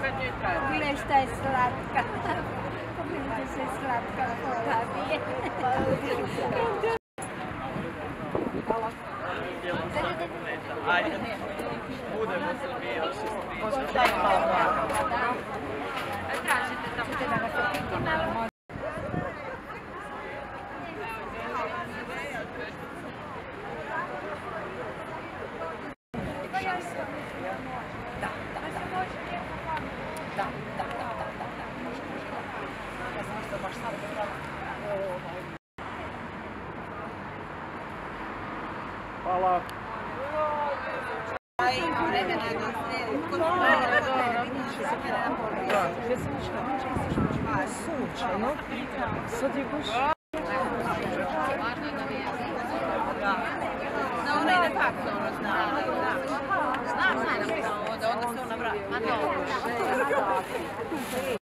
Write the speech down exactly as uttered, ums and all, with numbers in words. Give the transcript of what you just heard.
Pogledaj šta je slatka. Pogledajte se slatka fotografije. Ajde, budemo se mi još isprijeti. Tražite tamo da ga se pitimo. Da, da, da. Da, da, da, da, da, da. Može, može, da. Ja znam što baš sad gledala. Hvala. Aj, ima vremena da sredi. Kod vremena vidiš da se mene naporio. Ja sam ništa, ništa sam što sunčano. Sad je baš... No, ona ide fakto, ono zna. Zna, zna, onda se ona vrati. Ma dobro.